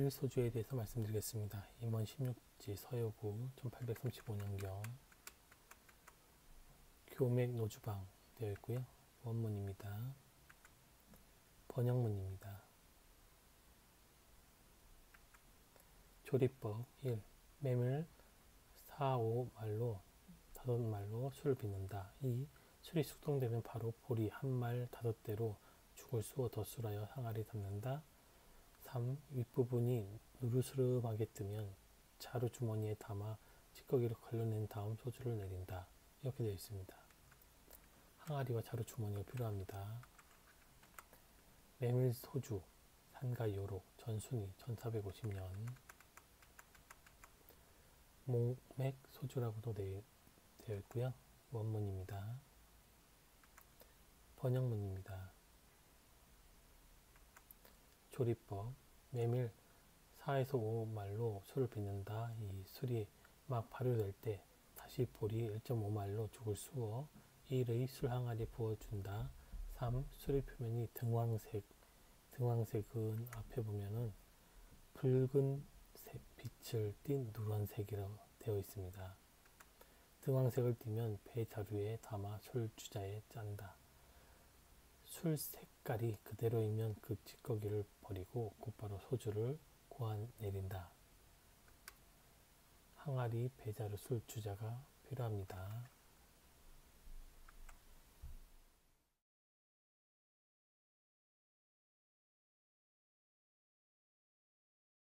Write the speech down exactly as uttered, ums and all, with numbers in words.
메밀소주에 대해서 말씀드리겠습니다. 임원 십육지 서여구 천팔백삼십오 년경 교맥노주방 되어 있고요. 원문입니다. 번역문입니다. 조리법 일. 메밀 사, 오 말로 다섯 말로 술을 빚는다. 이. 술이 숙성되면 바로 보리 한 말 다섯 대로 죽을 쑤어 덧술하여 항아리 담는다. 삼. 윗부분이 누르스름하게 뜨면 자루 주머니에 담아 찌꺼기를 걸러낸 다음 소주를 내린다. 이렇게 되어 있습니다. 항아리와 자루 주머니가 필요합니다. 메밀소주 산가요록 전순위 천사백오십 년 목맥소주라고도 되어 있고요. 원문입니다. 번역문입니다. 조리법 메밀 사에서 오 말로 술을 빚는다. 이 술이 막 발효될 때 다시 보리 일 점 오 말로 죽을 쑤어 일의 술 항아리에 부어준다. 삼. 술의 표면이 등황색 등황색은 앞에 보면은 붉은 빛을 띤 누런색이라고 되어 있습니다. 등황색을 띠면 배 자루에 담아 술주자에 짠다. 술 색깔이 그대로이면 그 찌꺼기를 버리고 곧바로 소주를 고아 내린다. 항아리, 배자루, 술주자가 필요합니다.